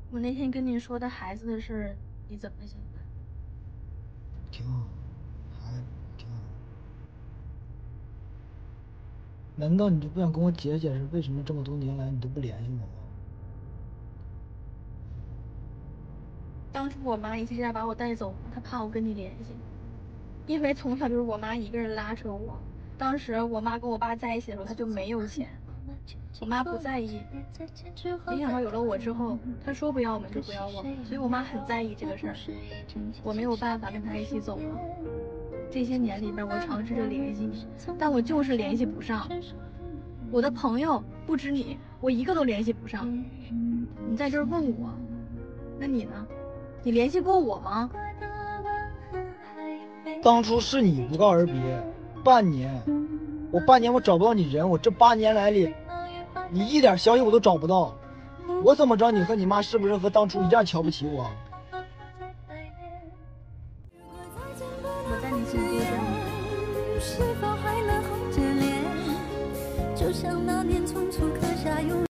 我那天跟你说的孩子的事，你怎么想的？ 挺好，还挺好。难道你就不想跟我解释解释，为什么这么多年来你都不联系我吗？ 当初我妈一气之下把我带走，她怕我跟你联系，因为从小就是我妈一个人拉扯我。当时我妈跟我爸在一起的时候，她就没有钱，我妈不在意。没想到有了我之后，她说不要我们就不要我们，所以我妈很在意这个事儿。我没有办法跟她一起走了。这些年里边，我尝试着联系你，但我就是联系不上。我的朋友不止你，我一个都联系不上。你在这儿问我，那你呢？你联系过我吗？ 当初是你不告而别，半年，我找不到你人，我这8年来里，你一点消息我都找不到，我怎么知道你和你妈是不是和当初一样瞧不起我？ 我在你心多深？ 是否还能红着脸？就像那年匆促刻下永